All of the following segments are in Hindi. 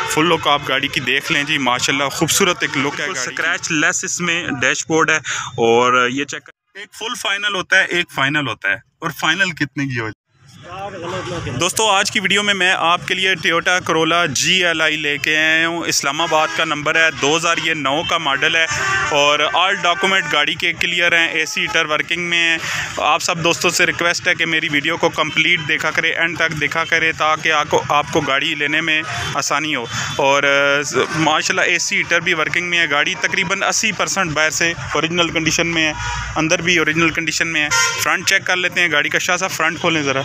फुल लुक आप गाड़ी की देख लें जी, माशाल्लाह खूबसूरत एक लुक है। स्क्रैच लेस इसमें डैशबोर्ड है और ये चेक, एक फुल फाइनल होता है, एक फाइनल होता है, और फाइनल कितने की हो। दोस्तों आज की वीडियो में मैं आपके लिए टोयोटा करोला GLI लेके आया हूँ। इस्लामाबाद का नंबर है, 2009 का मॉडल है और ऑल डॉक्यूमेंट गाड़ी के क्लियर हैं, AC हीटर वर्किंग में है। आप सब दोस्तों से रिक्वेस्ट है कि मेरी वीडियो को कंप्लीट देखा करें, एंड तक देखा करें, ताकि आपको गाड़ी लेने में आसानी हो। और माशाल्लाह AC हीटर भी वर्किंग में है। गाड़ी तकरीबन 80% बाहर से ओरिजिनल कंडीशन में है, अंदर भी ओरिजिनल कंडीशन में है। फ्रंट चेक कर लेते हैं गाड़ी का। शाह साहब फ्रंट खोलें ज़रा।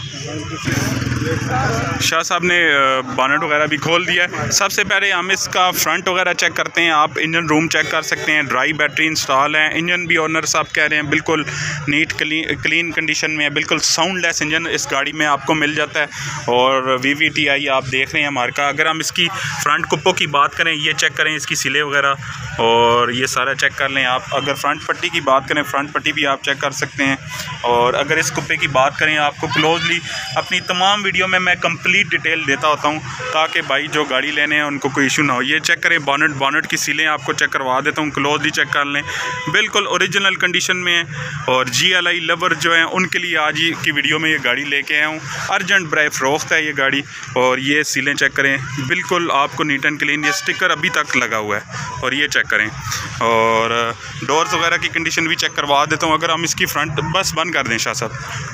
शाह साहब ने बॉनेट वगैरह भी खोल दिया है। सबसे पहले हम इसका फ्रंट वगैरह चेक करते हैं। आप इंजन रूम चेक कर सकते हैं, ड्राई बैटरी इंस्टॉल है। इंजन भी ओनर साहब कह रहे हैं बिल्कुल नीट क्लीन कंडीशन में है, बिल्कुल साउंडलेस इंजन इस गाड़ी में आपको मिल जाता है। और VVTi आप देख रहे हैं मार्का। अगर हम इसकी फ्रंट कुप्पो की बात करें, ये चेक करें इसकी सिले वगैरह, और ये सारा चेक कर लें आप। अगर फ्रंट पट्टी की बात करें, फ्रंट पट्टी भी आप चेक कर सकते हैं। और अगर इस कुप्पे की बात करें, आपको क्लोजली अपनी तमाम वीडियो में मैं कंप्लीट डिटेल देता होता हूं, ताकि भाई जो गाड़ी लेने हैं उनको कोई इशू ना हो। ये चेक करें बॉनेट की सीलें आपको चेक करवा देता हूं, क्लोजली चेक कर लें, बिल्कुल ओरिजिनल कंडीशन में है। और GLI लवर जो है उनके लिए आज ही की वीडियो में ये गाड़ी लेके आया हूँ। अर्जेंट ब्राइ फरोख्त है ये गाड़ी। और ये सीलें चेक करें, बिल्कुल आपको नीट एंड क्लीन, ये स्टिकर अभी तक लगा हुआ है। और ये चेक करें, और डोर्स वगैरह की कंडीशन भी चेक करवा देता हूँ। अगर हम इसकी फ्रंट बस बंद कर दें शाह साहब,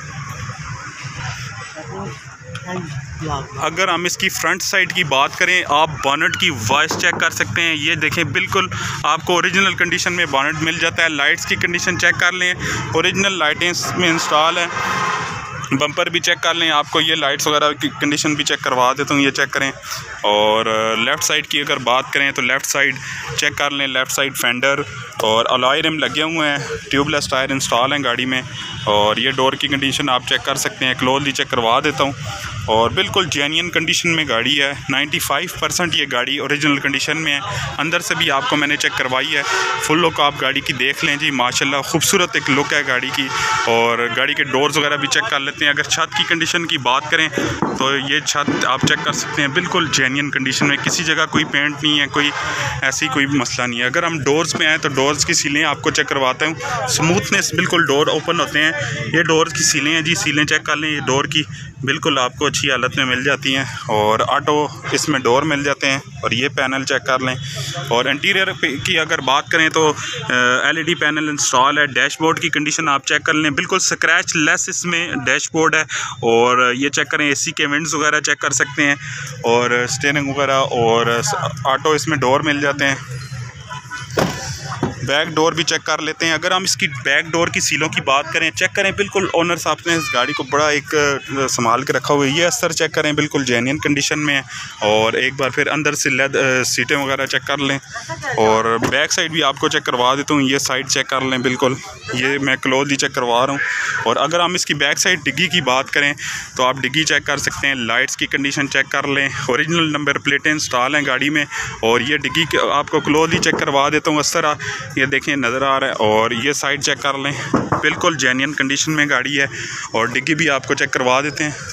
अगर हम इसकी फ्रंट साइड की बात करें, आप बॉनेट की वॉइस चेक कर सकते हैं। ये देखें, बिल्कुल आपको ओरिजिनल कंडीशन में बॉनेट मिल जाता है। लाइट्स की कंडीशन चेक कर लें, ओरिजिनल लाइटें इसमें इंस्टॉल है। बम्पर भी चेक कर लें, आपको ये लाइट्स वगैरह की कंडीशन भी चेक करवा देता हूँ, ये चेक करें। और लेफ़्ट साइड की अगर बात करें तो लेफ़्ट साइड चेक कर लें, लेफ़्ट साइड फेंडर और अलॉय रिम लगे हुए हैं, ट्यूबलेस टायर इंस्टॉल हैं गाड़ी में। और ये डोर की कंडीशन आप चेक कर सकते हैं, क्लोजली चेक करवा देता हूँ। और बिल्कुल जेन्युइन कंडीशन में गाड़ी है। 95% ये गाड़ी ओरिजिनल कंडीशन में है। अंदर से भी आपको मैंने चेक करवाई है। फुल लुक आप गाड़ी की देख लें जी, माशाल्लाह खूबसूरत एक लुक है गाड़ी की। और गाड़ी के डोर्स वगैरह भी चेक कर लेते हैं। अगर छत की कंडीशन की बात करें तो ये छत आप चेक कर सकते हैं, बिल्कुल जेन्युइन कंडीशन में, किसी जगह कोई पेंट नहीं है, कोई ऐसी कोई मसला नहीं है। अगर हम डोर्स में आएँ तो डोर्स की सीलें आपको चेक करवाता हूँ। स्मूथनेस, बिल्कुल डोर ओपन होते हैं। ये डोर्स की सीलें हैं जी, सीलें चेक कर लें। ये डोर की बिल्कुल आपको अच्छी हालत में मिल जाती हैं, और ऑटो इसमें डोर मिल जाते हैं। और ये पैनल चेक कर लें। और इंटीरियर की अगर बात करें तो LED पैनल इंस्टॉल है। डैशबोर्ड की कंडीशन आप चेक कर लें, बिल्कुल स्क्रैच लेस इसमें डैशबोर्ड है। और ये चेक करें, AC के विंड्स वगैरह चेक कर सकते हैं, और स्टीयरिंग वगैरह, और ऑटो इसमें डोर मिल जाते हैं। बैक डोर भी चेक कर लेते हैं। अगर हम इसकी बैक डोर की सीलों की बात करें, चेक करें, बिल्कुल ओनर साहब ने इस गाड़ी को बड़ा एक संभाल के रखा हुआ है। ये अस्तर चेक करें, बिल्कुल जेन्युइन कंडीशन में है। और एक बार फिर अंदर से सीटें वगैरह चेक कर लें। और बैक साइड भी आपको चेक करवा देता हूँ, ये साइड चेक कर लें, बिल्कुल ये मैं क्लोजली चेक करवा रहा हूँ। और अगर हम इसकी बैक साइड डिग्गी की बात करें तो आप डिग्गी चेक कर सकते हैं, लाइट्स की कंडीशन चेक कर लें। ओरिजिनल नंबर प्लेटें इंस्टॉल हैं गाड़ी में। और ये डिग्गी आपको क्लोजली चेक करवा देता हूँ। अस्तर ये देखें नज़र आ रहा है। और ये साइड चेक कर लें, बिल्कुल जेन्युइन कंडीशन में गाड़ी है। और डिग्गी भी आपको चेक करवा देते हैं।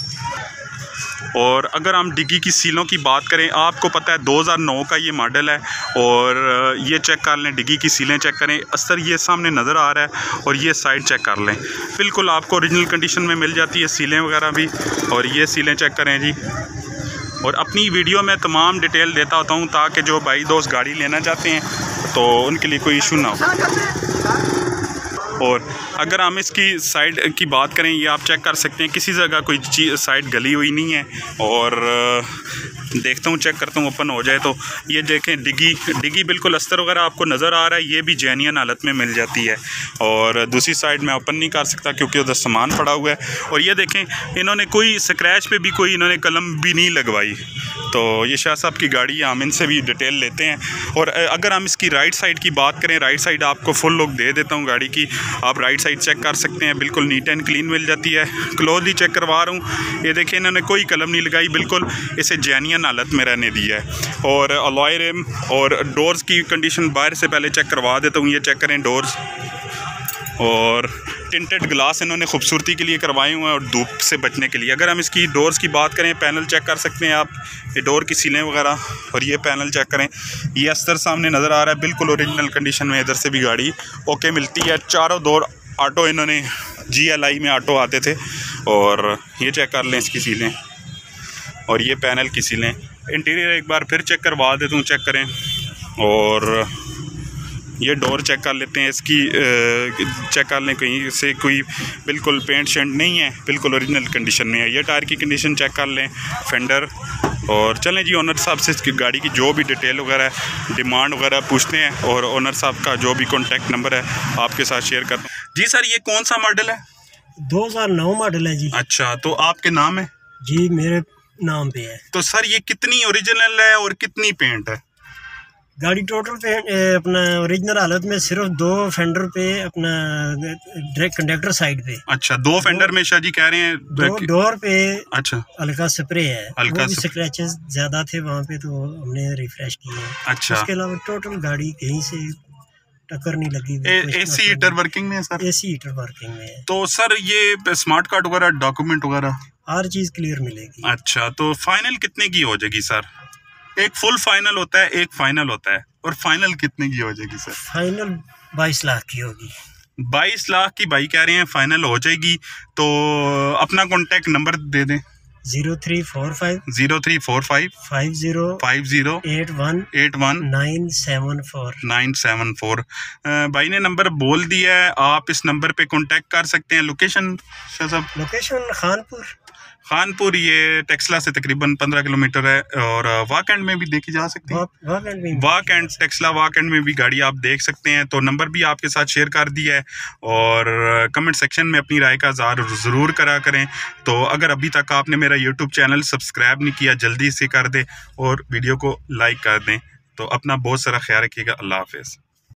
और अगर हम डिग्गी की सीलों की बात करें, आपको पता है 2009 का ये मॉडल है। और ये चेक कर लें, डिग्गी की सीलें चेक करें, अस्तर ये सामने नज़र आ रहा है। और ये साइड चेक कर लें, बिल्कुल आपको ओरिजिनल कंडीशन में मिल जाती है सीलें वगैरह भी। और ये सीलें चेक करें जी। और अपनी वीडियो में तमाम डिटेल देता होता हूँ, ताकि जो भाई दोस्त गाड़ी लेना चाहते हैं तो उनके लिए कोई इशू ना हो। और अगर हम इसकी साइड की बात करें, ये आप चेक कर सकते हैं, किसी जगह कोई चीज़ साइड गली हुई नहीं है। और देखता हूँ, चेक करता हूँ ओपन हो जाए तो। ये देखें डिग्गी बिल्कुल अस्तर वगैरह आपको नज़र आ रहा है, ये भी जेन्युइन हालत में मिल जाती है। और दूसरी साइड मैं ओपन नहीं कर सकता क्योंकि उधर सामान पड़ा हुआ है। और ये देखें, इन्होंने कोई स्क्रैच पे भी कोई इन्होंने कलम भी नहीं लगवाई। तो ये शाह साहब की गाड़ी है, हम इनसे भी डिटेल लेते हैं। और अगर हम इसकी राइट साइड की बात करें, राइट साइड आपको फुल लुक दे देता हूँ गाड़ी की। आप राइट साइड चेक कर सकते हैं, बिल्कुल नीट एंड क्लीन मिल जाती है। क्लोजली चेक करवा रहा हूँ, ये देखिए इन्होंने कोई कलम नहीं लगाई, बिल्कुल इसे जेन्युइन हालत में रहने दिया है। और अलॉय रिम और डोर्स की कंडीशन बाहर से पहले चेक करवा देता हूँ, ये चेक करें डोर्स। और टिंटेड ग्लास इन्होंने खूबसूरती के लिए करवाए हुए हैं और धूप से बचने के लिए। अगर हम इसकी डोर्स की बात करें, पैनल चेक कर सकते हैं आप, ये डोर की सीलें वगैरह, और ये पैनल चेक करें, ये अस्तर सामने नज़र आ रहा है, बिल्कुल ओरिजिनल कंडीशन में। इधर से भी गाड़ी ओके मिलती है। चारों डोर ऑटो इन्होंने GLI में ऑटो आते थे। और ये चेक कर लें इसकी सीलें, और ये पैनल की सीलें। इंटीरियर एक बार फिर चेक करवा देता हूँ, चेक करें। और ये डोर चेक कर लेते हैं इसकी, चेक कर लें कहीं से कोई बिल्कुल पेंट शेंट नहीं है, बिल्कुल ओरिजिनल कंडीशन में है। ये टायर की कंडीशन चेक कर लें, फेंडर। और चलें जी, ओनर साहब से इसकी गाड़ी की जो भी डिटेल वगैरह है, डिमांड वगैरह पूछते हैं, और ओनर साहब का जो भी कॉन्टैक्ट नंबर है आपके साथ शेयर करते हैं। जी सर, ये कौन सा मॉडल है? 2009 मॉडल है जी। अच्छा, तो आपके नाम है? जी मेरे नाम पे है। तो सर ये कितनी ओरिजिनल है और कितनी पेंट है? गाड़ी टोटल पे अपना ओरिजिनल हालत में सिर्फ 2 फेंडर पे अपना डायरेक्ट कंडक्टर साइड पे। अच्छा, 2 फेंडर में शाह जी कह रहे हैं। 2 डोर पे अच्छा हल्का स्प्रे है, हल्का स्क्रैचेस ज्यादा थे वहाँ पे, तो हमने रिफ्रेश किए। अच्छा, उसके अलावा टोटल गाड़ी कहीं से टक्कर नहीं लगी। AC हीटर वर्किंग में है सर? AC हीटर वर्किंग में है। तो सर ये स्मार्ट कार्ड वगैरह, डॉक्यूमेंट वगैरह हर चीज क्लियर मिलेगी। अच्छा, तो फाइनल कितने की हो जाएगी सर? एक फुल फाइनल होता है, एक फाइनल होता है, और फाइनल कितने की हो जाएगी सर? फाइनल 22 लाख की होगी। 22 लाख की भाई कह रहे हैं फाइनल हो जाएगी। तो अपना कॉन्टैक्ट नंबर दे दें। 0345 0345 50 50 81 81 974 974। भाई ने नंबर बोल दिया है, आप इस नंबर पे कांटेक्ट कर सकते हैं। लोकेशन शाह साहब? लोकेशन खानपुर, ये टेक्सला से तकरीबन 15 किलोमीटर है, और वाक एंड में भी देखी जा सकती है। वाक एंड, टेक्सला वाक एंड में भी गाड़ी आप देख सकते हैं। तो नंबर भी आपके साथ शेयर कर दिया है, और कमेंट सेक्शन में अपनी राय का इज़हार ज़रूर करा करें। तो अगर अभी तक आपने मेरा यूट्यूब चैनल सब्सक्राइब नहीं किया, जल्दी से कर दें और वीडियो को लाइक कर दें। तो अपना बहुत सारा ख्याल रखिएगा। अल्लाह हाफिज़।